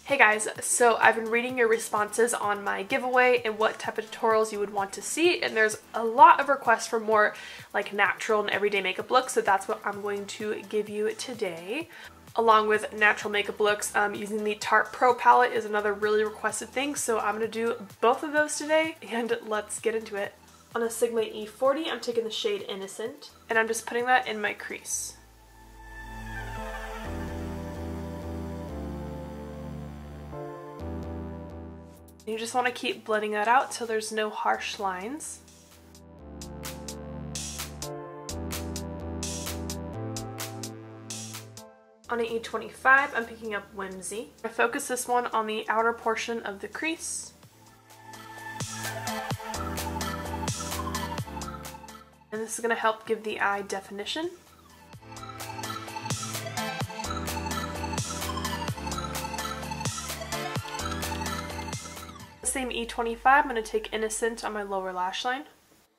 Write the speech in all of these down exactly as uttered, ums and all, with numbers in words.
Hey guys, so I've been reading your responses on my giveaway and what type of tutorials you would want to see, and there's a lot of requests for more like natural and everyday makeup looks, so that's what I'm going to give you today. Along with natural makeup looks, um, using the Tarte Pro palette is another really requested thing, so I'm going to do both of those today, and let's get into it. On a Sigma E forty, I'm taking the shade Innocent, and I'm just putting that in my crease. You just want to keep blending that out so there's no harsh lines. On an E twenty-five, I'm picking up Whimsy. I focus this one on the outer portion of the crease. And this is going to help give the eye definition. Same E twenty-five, I'm going to take Innocent on my lower lash line.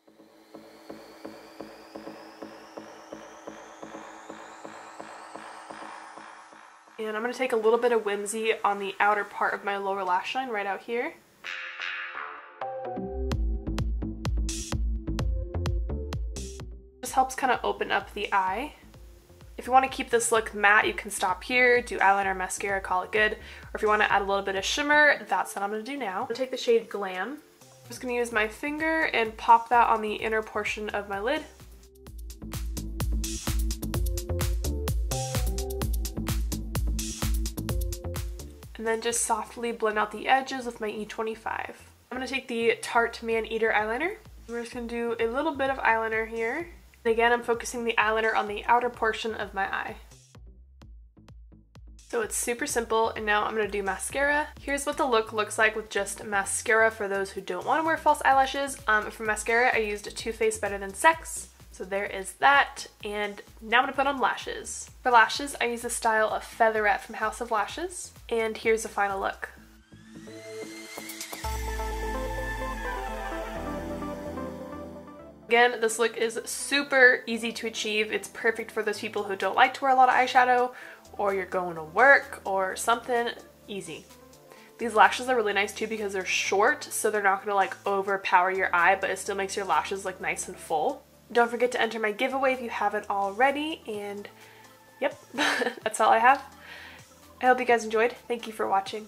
And I'm going to take a little bit of Whimsy on the outer part of my lower lash line right out here. This helps kind of open up the eye. If you want to keep this look matte, you can stop here, do eyeliner, mascara, call it good. Or if you want to add a little bit of shimmer, that's what I'm going to do now. I'm going to take the shade Glam. I'm just going to use my finger and pop that on the inner portion of my lid. And then just softly blend out the edges with my E twenty-five. I'm going to take the Tarte Maneater eyeliner. We're just going to do a little bit of eyeliner here. And again, I'm focusing the eyeliner on the outer portion of my eye. So it's super simple, and now I'm going to do mascara. Here's what the look looks like with just mascara for those who don't want to wear false eyelashes. Um, for mascara, I used Too Faced Better Than Sex. So there is that, and now I'm going to put on lashes. For lashes, I use the style of Featherette from House of Lashes, and here's the final look. Again, this look is super easy to achieve. It's perfect for those people who don't like to wear a lot of eyeshadow, or you're going to work or something. Easy. These lashes are really nice too because they're short, so they're not going to like overpower your eye, but it still makes your lashes look nice and full. Don't forget to enter my giveaway if you haven't already, and yep, that's all I have. I hope you guys enjoyed. Thank you for watching.